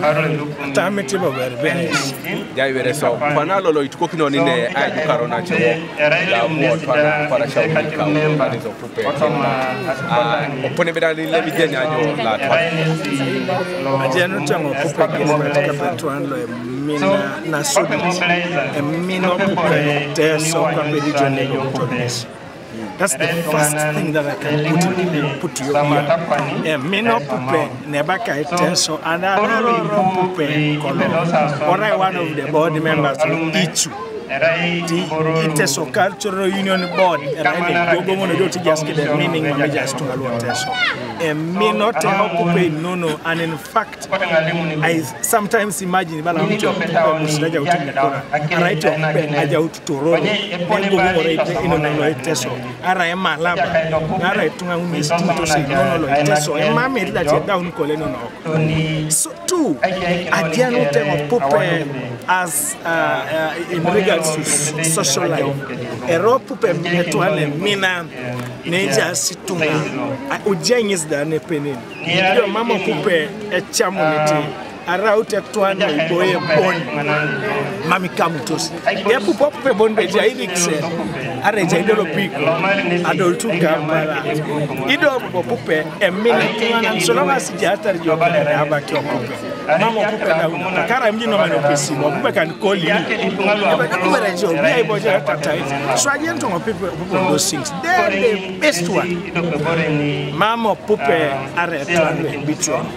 Tamiti over Venice. Jaivere so panalo lo itukokino nine ayu karona chewo la muotwana para shauri ka mbalizo pupe opone bedali le bijenya nyo la twa ajeno tango pupe katika petwando mina na sudu mina pupe teso kwa belijone yotones. That's the first thing that I can put you here. Mino pupe nebaka teso and I pupe kono. Or I one of the board members will eat you. The so cultural union board and I go on to just get the meaning managers to alone teso. Me not pupe no and in fact I sometimes imagine bala mtu musulaja utumekona right aja ututoro ngo ngore ino no teso ara ema laba ara tunga umesiti to say no no teso ema me that down koleno no so two adiano tema pupe as in regards to social life ero pupe metwale mina neja situnga ujenyis da ne penin ndio mama pupe echamuniti araute twana iboye bon mami kamutos ya pupe bon beja ilikse areja idolo piko adoltu kamara ido pupe emina twana soloma sijata rjo kana abaki pupe mama pupe da kara mjino mano pesi pupe kan koli kubera jo bia iboja tatai so agento pupe those things the best one mama pupe are twana bitwa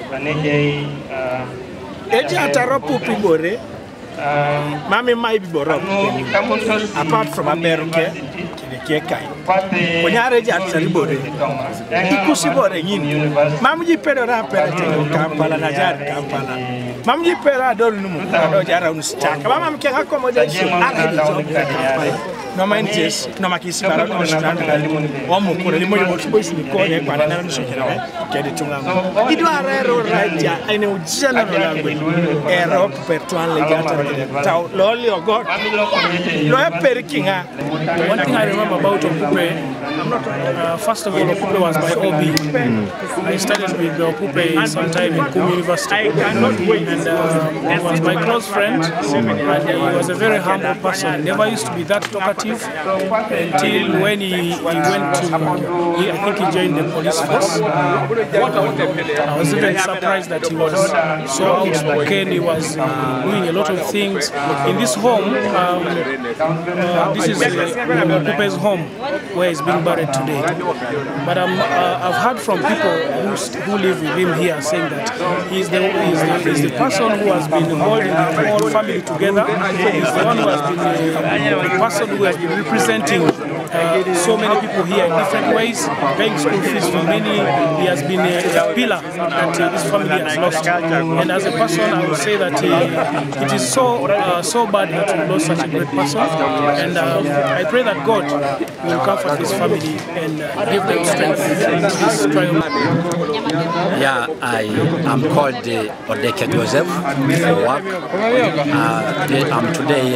Eja ataro pupi bore, mami mai biboro. Apart from America, kile kai. Konyare eja atari bore. Ikusi bore nyini. Mami jipero rapera teno Kampala na jari Kampala. Mami jipero adoro numu ado jara unustaka. Mama mkeka accommodation akadi job Kampala. No manches, no makisi bara no strand omo kore limo yo boys ni ko ye kwana na so kira kedi tunga ido arero raja ine ujana no language Europe pertuan le jata taw loli o god lo e perkinga. One thing I remember about Pupe, first of all, Pupe was my hobby. I started with Pupe sometime in Kum University, and he was my close friend, and he was a very humble person. He never used to be that talkative until when he went to, I think he joined the police force. I was even surprised that he was so outspoken. He was doing a lot of things in this home. This is Pupe's home where he's being buried today. But I've heard from people who live with him here saying that he's the person who has been holding the whole family together. He's the one who has been the person who has been representing so many people here in different ways, paying school fees for many. He has been a pillar that this family has lost. And as a person, I would say that it is so bad that we lost such a great person. And I pray that God will comfort this family and give them strength in this trial. Yeah, I am called Odeke Joseph for work. I'm today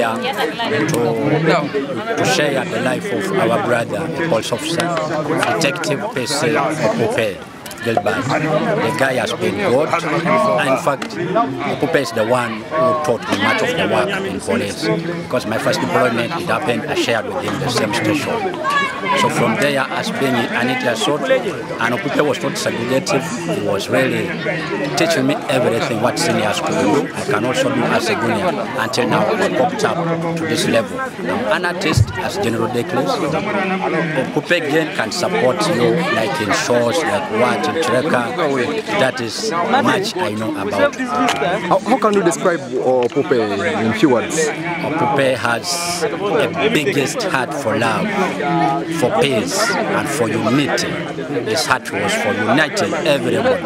here to share the life of our brother, a police officer, Detective P.C. Pupe Gilbert. The guy has been good. In fact, Pupe is the one who taught me much of the work in police. Because my first deployment, it happened, I shared with him the same station. So from there, as being an assault, and Pupe was not segregative, he was really teaching me everything what seniors could do. I can also do as a junior. Until now, I popped up to this level. I'm an artist, as General Declan. Pupe again can support you, like in shows, like what in Treka. That is much I know about. How can you describe Pupe in few words? Pupe has the biggest heart for love, for peace, and for unity. His heart was for uniting everybody.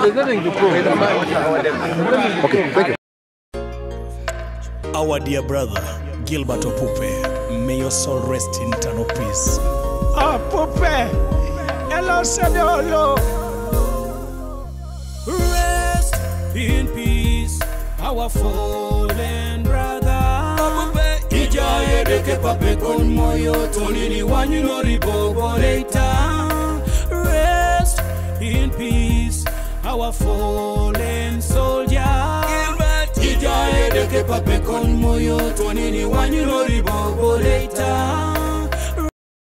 Okay, thank you. Our dear brother, Gilbert Pupe, may your soul rest in eternal peace. Ah, Pupe! Hello, Sadolo! Rest in peace, our fallen brother. Ijaye deke pape kon moyo tolini wanyuno ribobo later. Rest in peace, our fallen soldier. pape con moyo, Tony